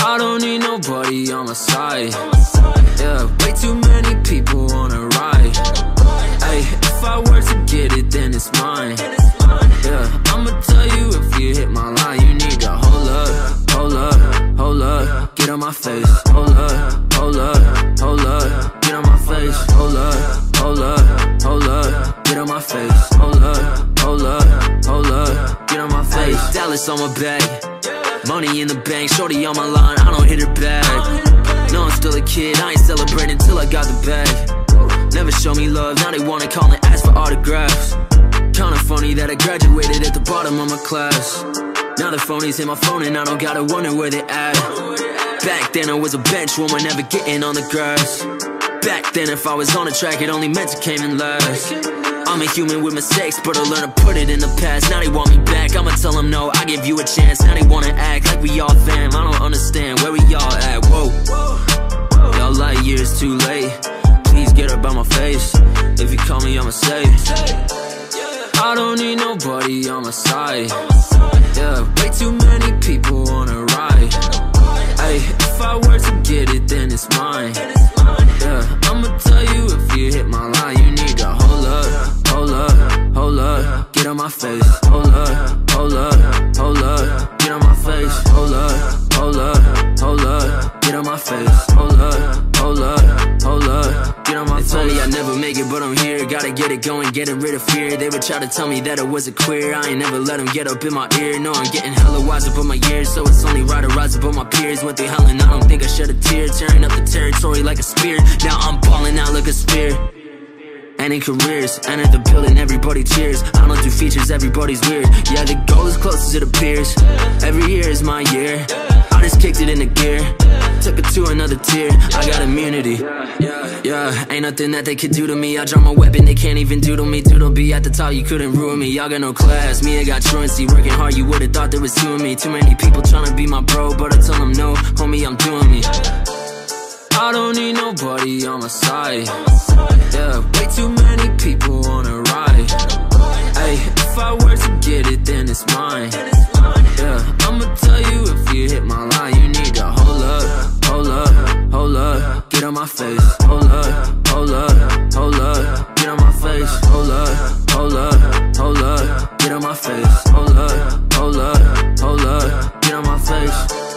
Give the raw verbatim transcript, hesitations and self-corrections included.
I don't need nobody on my side. Yeah, way too many people wanna ride. Ay, if I were to get it, then it's mine. Yeah, I'ma tell you, if you hit my line, you need to hold up, hold up, hold up, get on my face. Hold up, hold up, hold up, get on my face. Hold up, hold up, hold up, get on my face. Hold up, hold up, hold up, get on my face. Dallas on my back, money in the bank, shorty on my line, I don't hit her back. No, I'm still a kid, I ain't celebrating till I got the bag. Never show me love, now they wanna call and ask for autographs. Kinda funny that I graduated at the bottom of my class. Now the phonies hit my phone and I don't gotta wonder where they at. Back then I was a bench woman, never getting on the grass. Back then if I was on a track, it only meant to came in last. I'm a human with mistakes, but I learned to put it in the past. Now they want me back, I'ma tell them no, I give you a chance. Now they wanna act like we all fam, I don't understand where we all at. Whoa, y'all light years too late. Please get up out my face, if you call me I'ma say. I don't need nobody on my side. Yeah, way too many people wanna ride. Ay, if I were to get it, then it's mine. Yeah, I'ma tell you, if you hit my line, you need to hold up, hold up, hold up, get on my face. Hold up, hold up, hold up, get on my face. Hold up, hold up, hold up, get on my face. Hold up, hold up, hold up, get on my face. They told me I'd never make it, but I'm here. Gotta get it going, getting rid of fear. They would try to tell me that I wasn't queer. I ain't never let them get up in my ear. No, I'm getting hella wise up on my years, so it's only right to rise above my peers. Went through hell and I don't think I shed a tear. Tearing up the territory like a spear. Now I'm balling out like a spear. And in careers, enter the building, everybody cheers. I don't do features, everybody's weird. Yeah, the goal is close as it appears. Every year is my year. I just kicked it into gear, took it to another tier. I got immunity. Yeah, ain't nothing that they could do to me. I draw my weapon, they can't even doodle me. Doodle be at the top, you couldn't ruin me. Y'all got no class, me I got truancy. Working hard, you would've thought there was two of me. Too many people tryna be my bro, but I tell them no, homie, I'm doing me. I don't need nobody on my side. Yeah, way too many people wanna ride. Ay, if I were to get it, then it's mine. Yeah, I'ma tell you, if you hit my line, you need to hold up, hold up, hold up, get on my face. Hold up, hold up, hold up, get on my face. Hold up, hold up, hold up, get on my face. Hold up, hold up, hold up, get on my face.